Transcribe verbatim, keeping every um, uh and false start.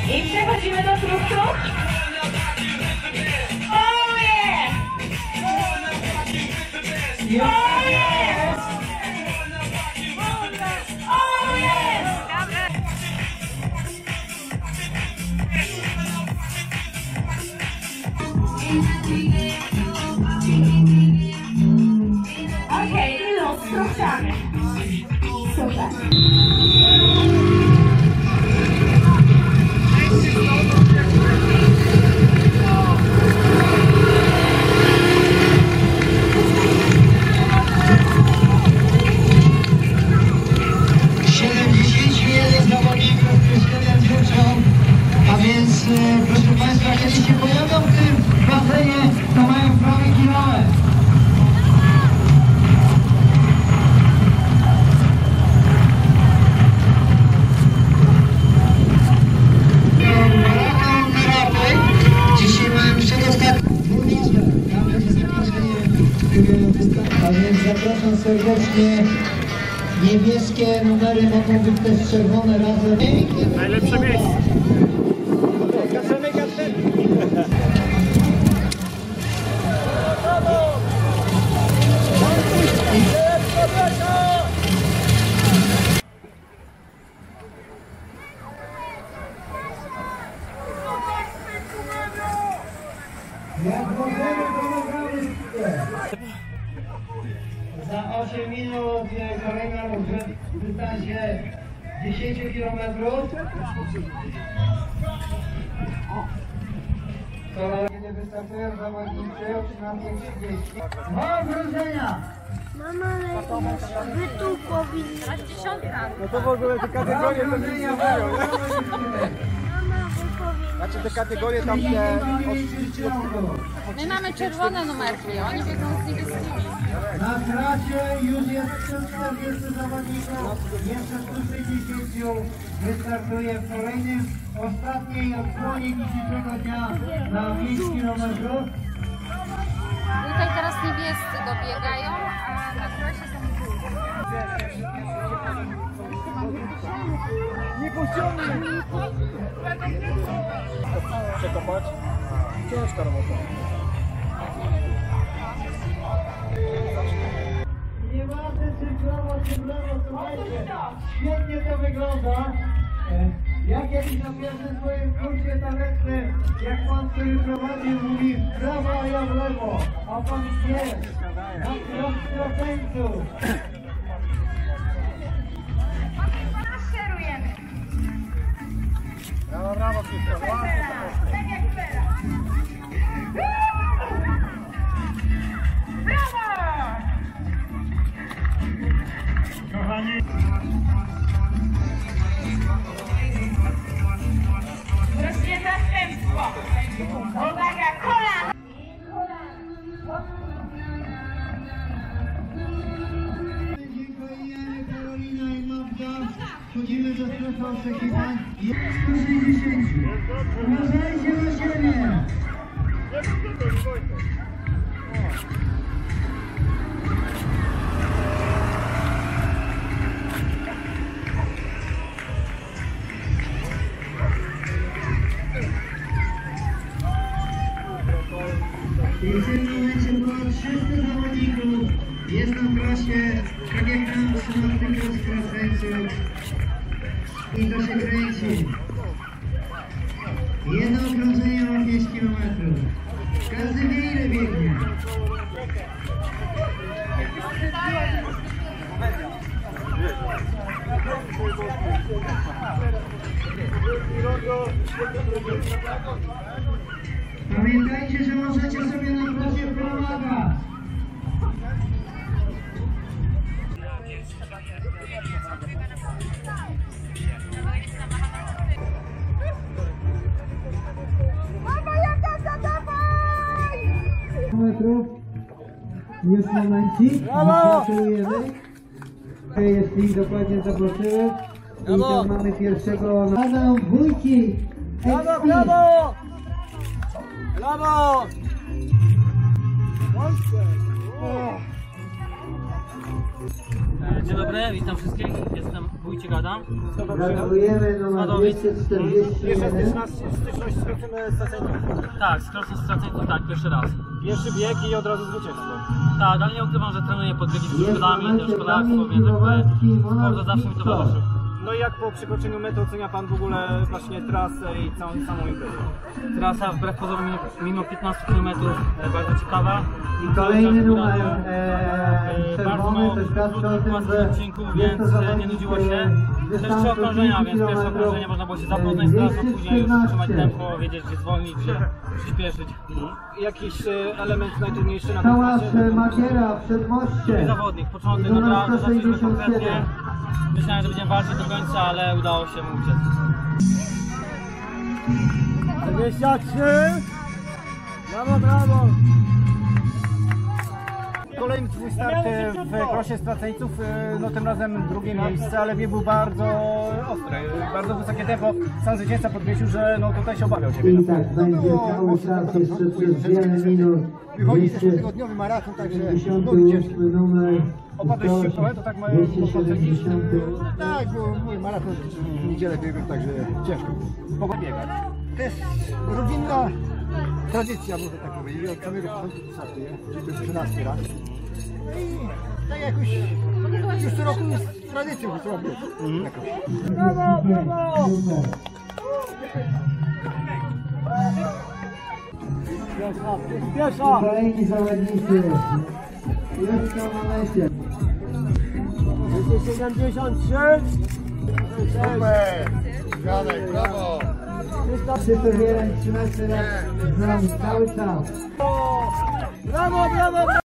I przechodzimy do truchtu. Oh yeah! Oh yes! Oh yes! Okej, okay, luz, struszczamy. Super. siedemdziesiąt jeden zawodników plus jeden druczą, a więc e, proszę Państwa, kiedy się pojawią w tym basenie, to mają prawie kilometr. Dzisiaj mają przedostatni burmistrza, tam będzie zaproszenie, a więc zapraszam serdecznie. Niebieskie numery mogą być też czerwone razem. Najlepsze miejsce. Kasemy, kasemy. Jak możemy, pomagamy. Za osiem minut kolejna w dystansie dziesięć kilometrów. Kiedy wystartują zawodnicy, przynajmniej trzydzieści. Mam wrażenia! Mama, ale wy tu powinni. No to w ogóle te kategorie to nic nie mówią. Mama, wy powinni. Znaczy te kategorie tam te... My mamy czerwone numerki, oni biegną z niebieskimi. Na trasie już jest sto czterdzieści zawodników, jeszcze sto sześćdziesiąt wystartuje w kolejnym, ostatniej odsłonie dzisiejszego dnia na pięć kilometrów. Tutaj teraz niebiescy dobiegają, a na trasie są Nie puścimy! Przekopać? Ciężka robota. Nie ma czy w prawo, czy w lewo, słuchajcie, świetnie to wygląda. Ja kiedyś na pierwszym swoim kursie tanecznym, jak pan, który prowadził, mówi w prawo, a ja w lewo, a pan nie, na rozstroteńcu. Maszerujemy. Brawo, brawo, Krzysztof. Tak jak teraz. Brawo! Kochani. Wreszcie zastępstwo. Uwaga, kolan! Dziękujemy, Karolina i Magda. Wchodzimy do strefy oczekiwań. sto sześćdziesiąt. Uważajcie na siebie. I w tym momencie ponad trzysta zawodników jest na trasie, tak jak nam trzymał tych rozkręców. I to się kręci. Jedno okrążenie ma pięć kilometrów. Każdy wie, ile biegnie. Pamiętajcie, że możecie sobie na trasie pomagać. Metrów. Jest momencik. Gratulujemy. Jest ich dokładnie zobaczyłem. I tam mamy pierwszego. Adam Wójcik. Brawo, brawo! Brawo! Dzień dobry, witam wszystkich. Jestem Wójcik Adam. Gratulujemy numer dwieście czterdzieści jeden. Styczność z krokiem stacyjnym. Tak, z Krosem Straceńców, tak, pierwszy raz. Pierwszy bieg i od razu zwycięstwo. Tak, ale nie ukrywam, że trenuję podbiegi z szkodami, też szkolarstwo, więc jakby sport zawsze mi towarzyszył. No i jak po przekroczeniu mety ocenia Pan w ogóle właśnie trasę i całą samą imprezę? Trasa wbrew pozorom mimo, mimo piętnastu kilometrów bardzo ciekawa. I kolejny numer E, e, bardzo czerwony, mało to świadczy o tym, płaskich że odcinków, jest to więc nie zawodnik nudziło się. Też trzy dystansu okrążenia, pięć więc pierwsze kilometrów, okrążenie można było się zapoznać z trasą, później już trzymać tempo, wiedzieć gdzie zwolnić, gdzie przyspieszyć. Jakiś e, element najtrudniejszy na Tomasz trasie? Magiera przed moście. Zawodnik, początek Numer naprawdę sto zaczęliśmy sześćdziesiąt konkretnie. siedem. Myślałem, że będziemy walczyć do końca, ale udało się mu uciec. dwadzieścia trzy! Brawo, brawo! Kolejny twój start w krosie straceńców, no tym razem drugie miejsce, ale bieg był bardzo ostry, bardzo wysokie tempo. Sam zwycięzca podkreślił, że no tutaj się obawiał Ciebie. I tak będzie cały czas jeszcze przez wiele minut. Wychodzi też tygodniowy maraton, także dwieście no, ósmy ciężki. numer. Opadłeś się trochę, to tak mają dwieście siedemdziesiąty. Tak, bo mój maraton w niedzielę biegłem, także ciężko. Mogę biegać. To jest rodzinna tradycja, można tak powiedzieć, od samego początku startuję, czyli to jest trzynasty raz. No i tak jakoś już co roku jest tradycją, że trzeba biec. Jakoś. Brawo, brawo! Pierwsza! Kolejni zawodnicy. Jest to na mecie. dwieście siedemdziesiąt trzy! Super! Janek, brawo! Krzysztof Jelen, trzynasty raz z nami cały czas. Brawo, brawo, brawo!